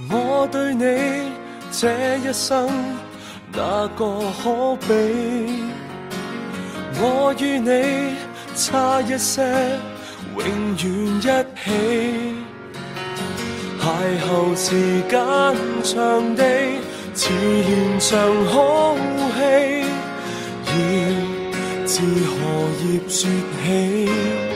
我對你這一生哪個可比？我與你差一些，永遠一起。邂逅時間長地，似連場好戲，要自何葉説起？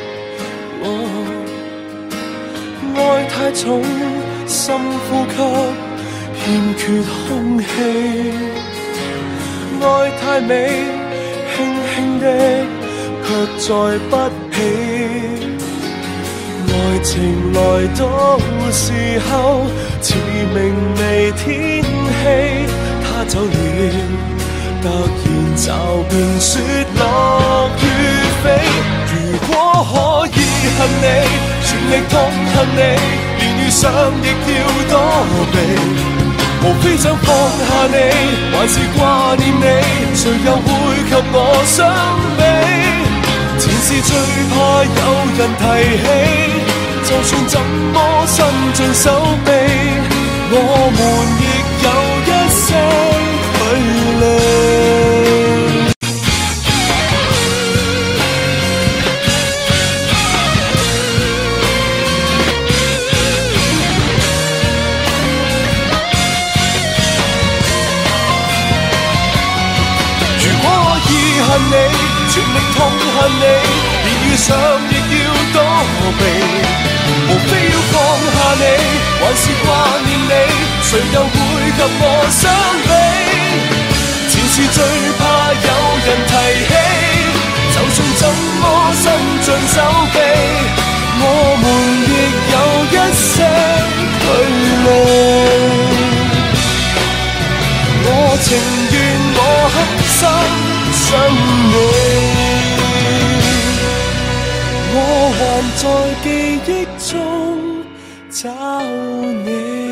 愛太重，深呼吸，欠缺空氣。愛太美，輕輕的，卻載不起。愛情來到時候，似明媚天氣，他走了，突然驟變雪落雨飛。如果可以恨你，全力痛恨你，連遇上亦要躲避。無非想放下你，還是掛念你，誰又會及我相比？前事最怕有人提起，就算怎麼伸盡手臂，我們亦有一些距離。恨你，全力痛恨你，連遇上亦要躲避。無非要放下你，還是掛念你，誰又會及我相比？前事最怕有人提起，就算怎麼伸盡手臂，我們亦有一些距離。我情願我黑心想你，我還在記憶中找你。